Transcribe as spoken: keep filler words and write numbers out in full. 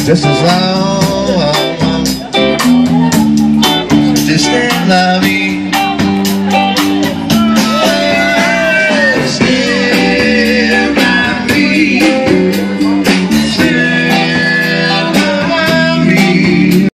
This is all I want. Just can't love you.